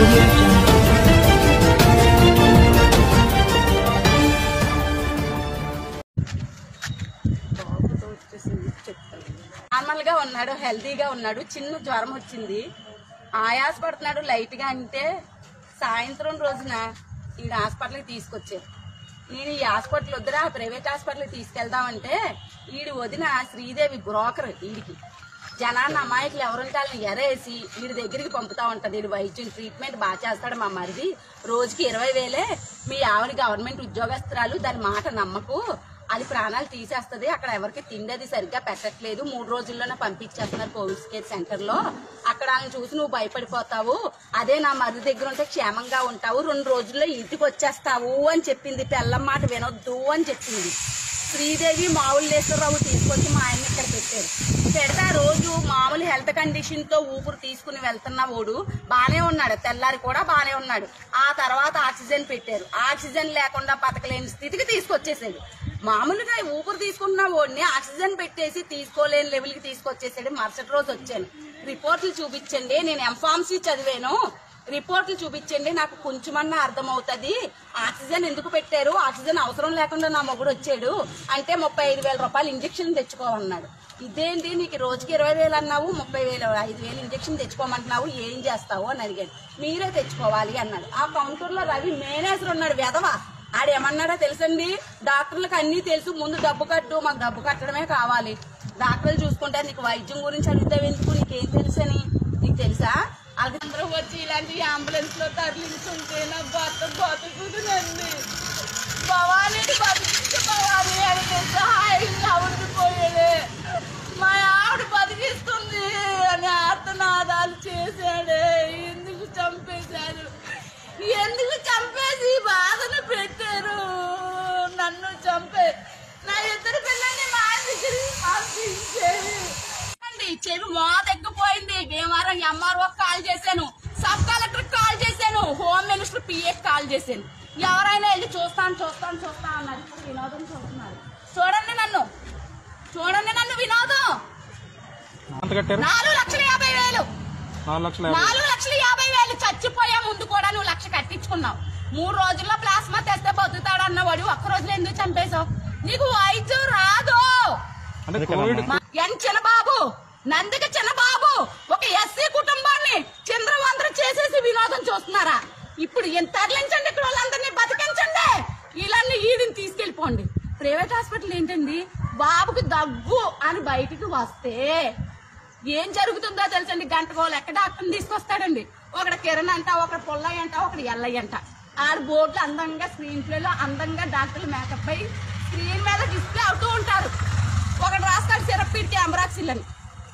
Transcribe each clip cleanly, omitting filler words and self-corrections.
Normal గా ఉన్నాడు, హెల్తీగా ఉన్నాడు. చిన్న జ్వరం వచ్చింది, ఆయాస పడుతున్నాడు లైట్ గా. అంటే సాయంత్రం రోజున ఈ హాస్పిటల్కి తీసుకొచ్చారు. నేను ఈ హాస్పిటల్ వద్దురా ప్రైవేట్ హాస్పిటల్కి తీసుకెళ్దామంటే ఈడి వదిన శ్రీదేవి బ్రోకర్, ఈడికి జనాన్ని అమాయకులు ఎవరుంటే వాళ్ళని ఎరేసి వీడి దగ్గరికి పంపుతా ఉంటది. వీడు వైద్యం ట్రీట్మెంట్ బాగా చేస్తాడు మా మరిది, రోజుకి 20,000. మీ ఆవిడ గవర్నమెంట్ ఉద్యోగస్తురాలు, దాని మాట నమ్మకు, అది ప్రాణాలు తీసేస్తుంది. అక్కడ ఎవరికి తిండి అది సరిగ్గా పెట్టట్లేదు, 3 రోజుల్లోనే పంపించేస్తున్నారు కోవిడ్ కేర్ సెంటర్ లో. అక్కడ వాళ్ళని చూసి నువ్వు భయపడిపోతావు, అదే నా మరిది దగ్గర ఉంటే క్షేమంగా ఉంటావు, 2 రోజుల్లో ఇంటికి వచ్చేస్తావు అని చెప్పింది. పెళ్ళం మాట వినొద్దు అని చెప్పింది. శ్రీదేవి మావులేశ్వరరావు తీసుకొచ్చి మా ఆయన్ని ఇక్కడ పెట్టారు. పెడితే ఆ రోజు మామూలు హెల్త్ కండిషన్ తో ఊపిరి తీసుకుని వెళ్తున్న వాడు బానే ఉన్నాడు, తెల్లారి కూడా బానే ఉన్నాడు. ఆ తర్వాత ఆక్సిజన్ పెట్టారు, ఆక్సిజన్ లేకుండా బతకలేని స్థితికి తీసుకొచ్చేసాడు. మామూలుగా ఊపిరి తీసుకున్న వాడిని ఆక్సిజన్ పెట్టేసి తీసుకోలేని లెవెల్ కి తీసుకొచ్చేసాడు. మరుసటి రోజు వచ్చాను, రిపోర్ట్లు చూపించండి, నేను ఎంఫార్మసీ చదివాను, రిపోర్ట్లు చూపించండి, నాకు కొంచెమన్నా అర్థమవుతుంది, ఆక్సిజన్ ఎందుకు పెట్టారు, ఆక్సిజన్ అవసరం లేకుండా నా మొగుడు వచ్చాడు అంటే 35,000 రూపాయలు ఇంజక్షన్ తెచ్చుకోమన్నాడు. ఇదేంటి నీకు రోజుకి 20,000 అన్నావు, 30,000 5,000 ఇంజక్షన్ తెచ్చుకోమంటున్నావు, ఏం చేస్తావు అని అడిగాడు. మీరే తెచ్చుకోవాలి అన్నాడు. ఆ కౌంటర్ లో రవి మేనేజర్ ఉన్నాడు, వెధవ. ఆడేమన్నాడో తెలుసండి, డాక్టర్లకు అన్ని తెలుసు, ముందు డబ్బు కట్టు, మాకు డబ్బు కట్టడమే కావాలి, డాక్టర్లు చూసుకుంటారు, నీకు వైద్యం గురించి అడుగుతావు ఎందుకు, నీకేం తెలుసు అని నీకు తెలుసా? అందరూ వచ్చి ఇలాంటి అంబులెన్స్ లో తరలించుంటే నా బతుకుతుందండి. భవానీ బతికించు భవానీ అని సహాయంగా ఉండిపోయాడే. మా ఆవిడ బతికిస్తుంది అని ఆర్తనాదాలు చేశాడే. ఎందుకు చంపేశారు, ఎందుకు చంపేసి బాధను పెట్టారు, నన్ను చంపే నా 2 పిల్లల్ని మా దగ్గరికి పంపించేది. చెవి మోతెక్కిపోయింది. భీమవరం ఎంఆర్ఓ కాల్ చేశాను, సబ్ కలెక్టర్ కాల్ చేశాను, హోమ్ మినిస్టర్ పిఏ కాల్ చేశాను. ఎవరైనా వెళ్ళి చూస్తాను అన్నారు. ఇప్పుడు వినోదం చూస్తున్నారు. చూడండి నన్ను వినోదం. 4,50,000 4,50,000 చచ్చిపోయే ముందు కూడా నువ్వు 1,00,000 కట్టించుకున్నావు. 3 రోజుల్లో ప్లాస్మా తెస్తే బతుకుతాడు అన్నవాడు 1 రోజులో ఎందుకు చంపేశావు? నీకు వైద్యం రాదు. చిన్నబాబు, నందిక చిన్నబాబు ఒక ఎస్సీ కుటుంబాన్ని చంద్రవందర చేసేసి వినోదం చూస్తున్నారా? ఇప్పుడు ఎంత తరలించండి, ఇక్కడ వాళ్ళందరినీ బతికించండి, వీళ్ళని ఈడిని తీసుకెళ్లిపోండి. ప్రైవేట్ హాస్పిటల్ ఏంటండి, బాబుకి దగ్గు అని బయటికి వస్తే ఏం జరుగుతుందో తెలుసండి. గంటకో లెక్క డాక్టర్ని తీసుకొస్తాడండి. ఒకటి కిరణ్ అంట, ఒకటి పుల్లయ్య అంట, ఒకటి ఎల్లయ్య అంట. ఆడ బోర్డులు అందంగా స్క్రీన్ ప్లేలో అందంగా డాక్టర్లు మేకప్ అయి స్క్రీన్ మీద డిస్ప్లే అవుతూ ఉంటారు. ఒకటి రాస్తాడు సిరప్ పీడికి అంబ్రాక్సిల్ అని,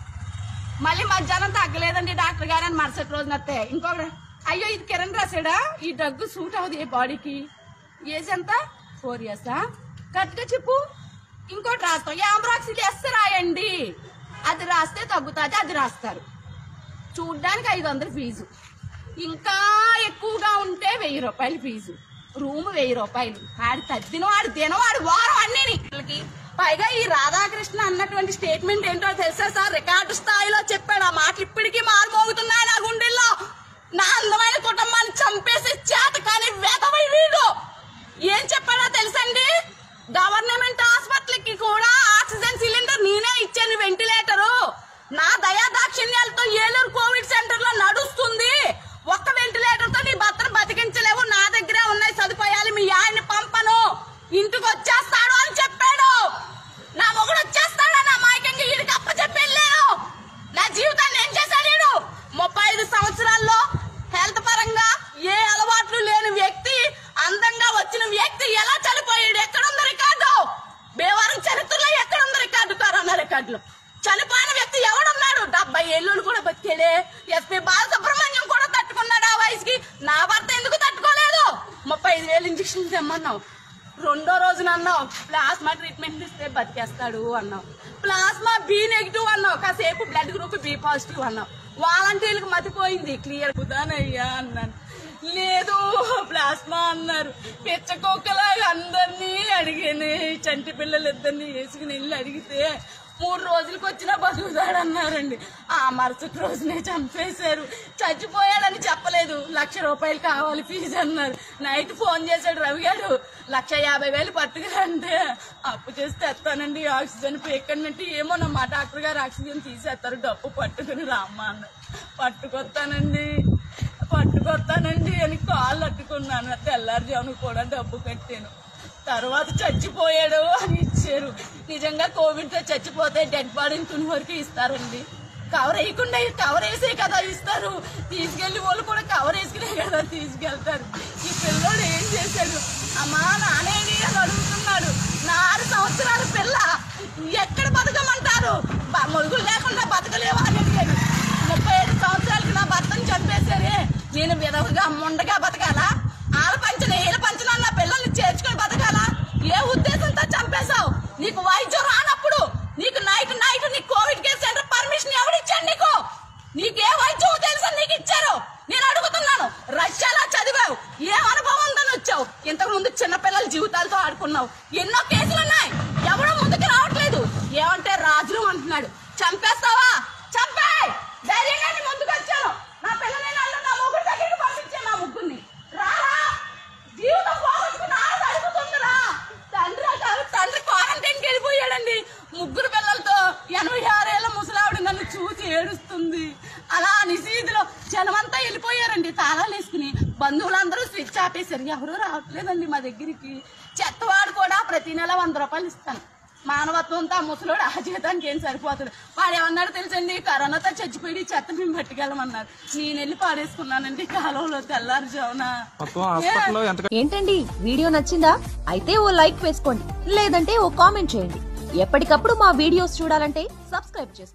మళ్ళీ మధ్యాహ్నం తగ్గలేదండి డాక్టర్ గారు అని మరుసటి రోజున వస్తే ఇంకొకటి, అయ్యో ఇది కిరణ్ రాశాడా, ఈ డ్రగ్ సూట్ అవుతుంది ఏ బాడీకి, ఏజ్ ఎంత 4 years కరెక్ట్గా చెప్పు. ఇంకోటి రాస్తాం, అంబ్రాక్సిల్ ఎస్ రాయండి, అది రాస్తే తగ్గుతుంది, అది రాస్తారు. చూడ్డానికి 500 ఫీజు, ఇంకా ఎక్కువగా ఉంటే 1,000 రూపాయలు ఫీజు, రూమ్ 1,000 రూపాయలు. ఆడి తద్దిన వాడు దినవాడు వారం అన్ని. పైగా ఈ రాధాకృష్ణ అన్నటువంటి స్టేట్మెంట్ ఏంటో తెలుసా సార్, రికార్డు స్థాయిలో చెప్పాడు. ఆ మాట ఇప్పటికీ మారుమోగుతున్నాయి నా గుండెల్లో. నా అందమైన కుటుంబాన్ని చంపేసి చేత కానీ వేతమై వీడు ఏం చెప్పాడో తెలుసండి, గవర్నమెంట్ హాస్పిటల్ కి కూడా ఆక్సిజన్ సిలిండర్ నేనే ఇచ్చాను, వెంటిలేటరు నా దయా దాక్షిణ్యాలతో ఏలూరు కోవిడ్ సెంటర్ లో నడుస్తుంది. ఒక్క వెంటిలేటర్ తో నీ భర్తను బతికించలేవు, నా దగ్గరే ఉన్నాయి సదుపాయాలు, మీ ఆయన్ని పంపను, ఇంటికి వచ్చేస్తాడు అని చెప్పాడు. నా మొగుడు వచ్చేస్తాడా నా మాయకంగా వీడికి అప్ప చెప్పెళ్ళాను. నా జీవితాన్ని ఏం చేశాడు వీడు? 35 సంవత్సరాల్లో హెల్త్ పరంగా ఏ అలవాట్లు లేని వ్యక్తి, అందంగా వచ్చిన వ్యక్తి ఎలా చనిపోయాడు? ఎక్కడుంది రికార్డు? భీమవరం చరిత్రలో ఎక్కడుంది రికార్డు? కరోనా రికార్డులో చనిపోయిన వ్యక్తి ఎవడున్నాడు? 70 ఏళ్ళు కూడా బతికాడే. ఎస్పీ బాలసుబ్రహ్మణ్యం కూడా తట్టుకున్నాడు ఆ వయసుకి, నా భర్త ఎందుకు తట్టుకోలేదు? 35,000 ఇంజక్షన్ తెమ్మన్నావు, 2వ రోజున అన్నావు ప్లాస్మా ట్రీట్మెంట్ ఇస్తే బతికేస్తాడు అన్నావు, ప్లాస్మా B నెగిటివ్ అన్నావు, కాసేపు బ్లడ్ గ్రూప్ B పాజిటివ్ అన్నావు. వాలంటీర్లకు మతిపోయింది, క్లియర్ కుదానయ్యా అన్నాను, లేదు ప్లాస్మా అన్నారు. పిచ్చకొక్కలాగా అందరినీ అడిగాను, చంటి పిల్లలు 2 వేసుకుని వెళ్ళి అడిగితే 3 రోజులకు వచ్చినా బతుకుతాడన్నారండి. ఆ మరుసటి రోజునే చంపేశారు. చచ్చిపోయాడని చెప్పలేదు. లేదు, 1,00,000 రూపాయలు కావాలి ఫీజు అన్నారు. నైట్ ఫోన్ చేశాడు రవి గారు, 1,50,000 పట్టుకురంటే అప్పు చేసి తెస్తానండి ఆక్సిజన్ పేకనంటే, ఏమో మా డాక్టర్ గారు ఆక్సిజన్ తీసేస్తారు, డబ్బు పట్టుకుని రామ్మ అన్న. పట్టుకొస్తానండి అని కాళ్ళు అట్టుకున్నాను. తెల్లారుజామున కూడా డబ్బు కట్టాను. తర్వాత చచ్చిపోయాడు అని ఇచ్చారు. నిజంగా కోవిడ్ తో చచ్చిపోతే డెడ్ బాడీని తుని వరకు ఇస్తారండి. కవర్ వేయకుండా కవర్ వేసే కదా ఇస్తారు. తీసుకెళ్లి వాళ్ళు కూడా కవర్ వేసుకునే కదా తీసుకెళ్తారు. ఈ పిల్లోడు ఏం చేశాడు, అమ్మా నానేది అని అడుగుతున్నాడు. 6 సంవత్సరాల పిల్ల ఎక్కడ బతకమంటారు, మొరుగులు లేకుండా బతకలేవా అని అడిగాడు. 35 సంవత్సరాలకి నా భర్తను చంపేశారే, నేను విధవగా ముండగా బతకాలా? ఆల పంచన నా పిల్లల్ని చేర్చుకొని బతకాలా? ఏ ఉద్దేశంతో చంపేశావు? నీకు వైద్యం రానప్పుడు, నీకు నైట్ నీకు కోవిడ్ కేర్ సెంటర్ పర్మిషన్ ఎవరిచ్చాడు? నీకు ఏ వైద్యం తెలుసా నీకు ఇచ్చారు? నేను అడుగుతున్నాను. రష్యాలో చదివావు, ఏ అనుభవం ఉందని వచ్చావు? ఇంతకు ముందు చిన్నపిల్లల జీవితాలతో ఆడుకున్నావు. ఎన్నో కేసులున్నాయి, ఎవడో ముందుకు రావట్లేదు. ఏమంటే రాజులు అంటున్నాడు. చంపేస్తావా? చంపే ధైర్యంగా ముందుకు వచ్చాను. నా పిల్లని నా ముగ్గురు దగ్గరికి పంపించాను. నా ముగ్గురిని రారా, జీవితం పోగొట్టుకుని అడుగుతుందిరా. తండ్రి క్వారంటైన్కి వెళ్ళిపోయాడండి 3 పిల్లలతో. 86 ఏళ్ల ముసలావిడ నన్ను చూసి ఏడుస్తుంది. అలా నిశీధిలో జనమంతా వెళ్ళిపోయారండి తాళాలు వేసుకుని. బంధువులందరూ స్విచ్ ఆపేశారు, ఎవరూ రావట్లేదండి మా దగ్గరికి. చెత్తవాడు కూడా ప్రతి నెల 100 రూపాయలు ఇస్తాను. మానవత్వంతో ఆ ముసలోడు ఆ జీతానికి ఏం సరిపోతుంది. వాడు ఏమన్నాడు తెలుసండి, కరోనాతో చచ్చిపోయి చెత్త మేము పట్టుకెళ్ళమన్నారు. నేను వెళ్ళి పాడేసుకున్నానండి కాలంలో తెల్లారుజామున. ఏంటండి వీడియో నచ్చిందా? అయితే ఓ లైక్ వేసుకోండి, లేదంటే ఓ కామెంట్ చేయండి. ఎప్పటికప్పుడు మా వీడియోస్ చూడాలంటే సబ్స్క్రైబ్ చేసుకోండి.